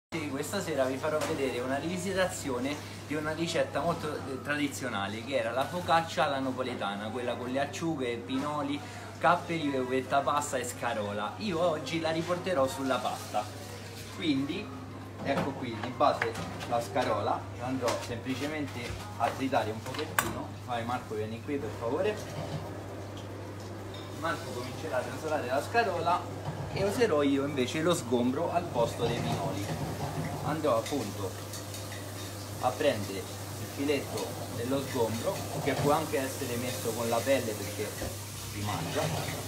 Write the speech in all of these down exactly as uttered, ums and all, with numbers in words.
Questa sera vi farò vedere una rivisitazione di una ricetta molto tradizionale che era la focaccia alla napoletana, quella con le acciughe, pinoli, capperi, uvetta passa e scarola. Io oggi la riporterò sulla pasta, quindi ecco qui di base la scarola, andrò semplicemente a tritare un pochettino. Vai Marco, vieni qui per favore. Marco comincerà a trasolare la scarola e userò io invece lo sgombro al posto dei pinoli. Andrò appunto a prendere il filetto dello sgombro, che può anche essere messo con la pelle perché si mangia.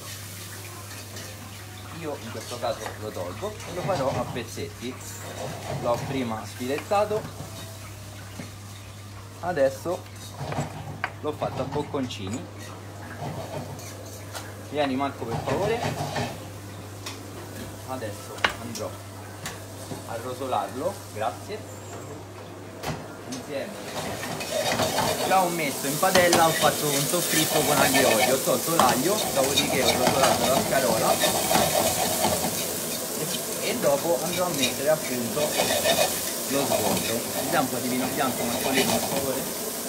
Io in questo caso lo tolgo e lo farò a pezzetti. L'ho prima sfilettato, adesso l'ho fatto a bocconcini. Vieni Marco per favore. Adesso andrò a rosolarlo, grazie. Insieme già ho messo in padella, ho fatto un soffritto con aglio e olio, ho tolto l'aglio, dopodiché ho rosolato la scarola e dopo andrò a mettere appunto lo sgombro. Mi dà un po' di vino bianco Marcolino per favore?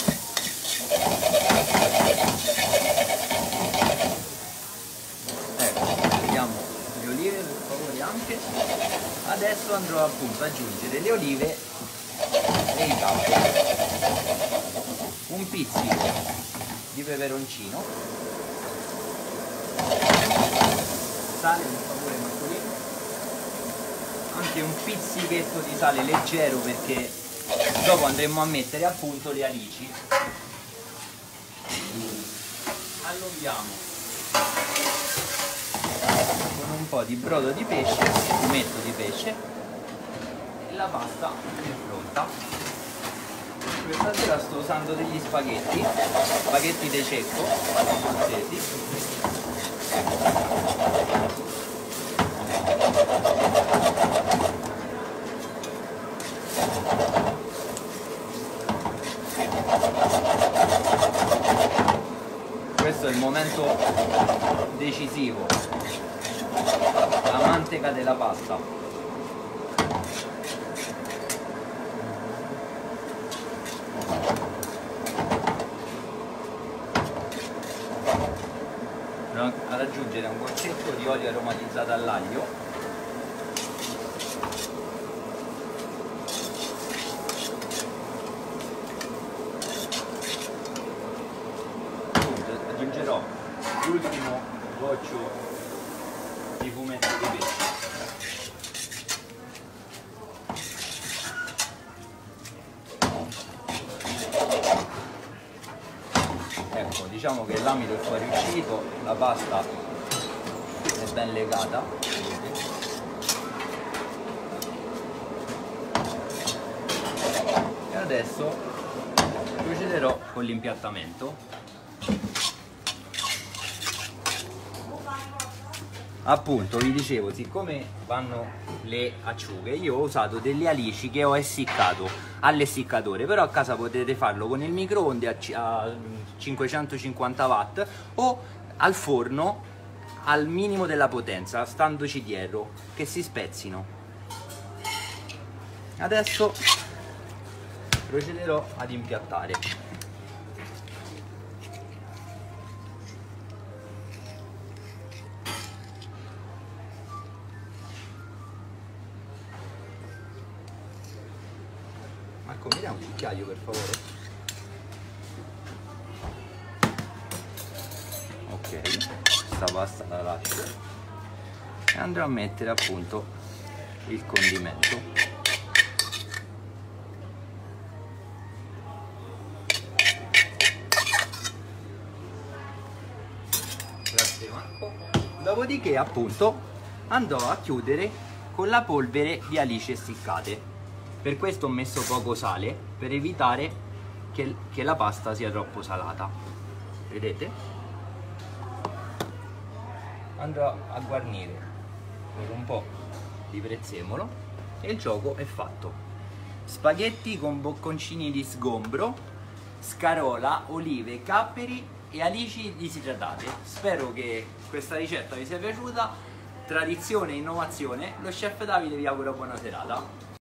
Ecco, vediamo le olive per favore anche. Adesso andrò appunto ad aggiungere le olive e i capperi, un pizzico di peperoncino, sale per favore Marcolino, anche un pizzichetto di sale leggero perché dopo andremo a mettere appunto le alici. Allunghiamo con un po' di brodo di pesce, fumetto di pesce, e la pasta è pronta. Questa sera sto usando degli spaghetti, spaghetti de cecco, francesi. Questo è il momento decisivo, la manteca della pasta. Ad aggiungere un goccetto di olio aromatizzato all'aglio, aggiungerò l'ultimo goccio di fumetto di pesce. Ecco, diciamo che l'amido è fuori uscito, la pasta è ben legata, vedete? E adesso procederò con l'impiattamento. Appunto vi dicevo, siccome vanno le acciughe, io ho usato delle alici che ho essiccato all'essiccatore, però a casa potete farlo con il microonde a cinquecentocinquanta watt o al forno al minimo della potenza, standoci dietro, che si spezzino. Adesso procederò ad impiattare. Marco, mi dai un cucchiaio per favore? Ok, questa pasta la lascio e andrò a mettere appunto il condimento. Grazie Marco. Dopodiché appunto andrò a chiudere con la polvere di alici essiccate. Per questo ho messo poco sale, per evitare che, che la pasta sia troppo salata. Vedete? Andrò a guarnire con un po' di prezzemolo e il gioco è fatto. Spaghetti con bocconcini di sgombro, scarola, olive, capperi e alici disidratate. Spero che questa ricetta vi sia piaciuta. Tradizione e innovazione, lo chef Davide vi augura buona serata.